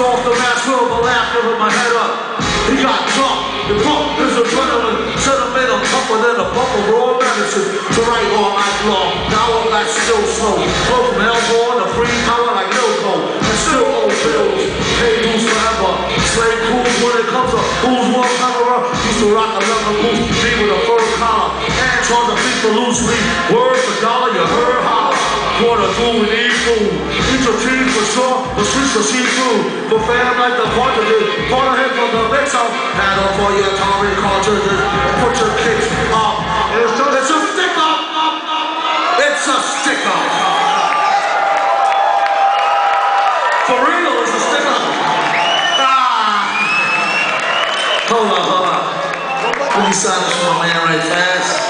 off the mask with a laugh with my head up. He got drunk. The pump is adrenaline. Sentimental tougher than a bumper raw medicine. To write all night long. Now I'm like still slow. Go from hellborn to free power like LILCO. And still old bills. Pay dues forever. Slave crews when it comes to who's more cleverer. Used to rock a leather boot. Me with a fur collar. Hands on the feet for loosely. Word for dollar, you heard holla. Quarter through, we need food. Eat your cheese for sure, but switch to seafood. For fam like the Partridges, part of him from the mix up. Hand on for your Tommy Partridges, and put your kicks up. It's a stick up. It's a stick up. For real, it's a stick up. Hold on. Let me sign this for my man right fast.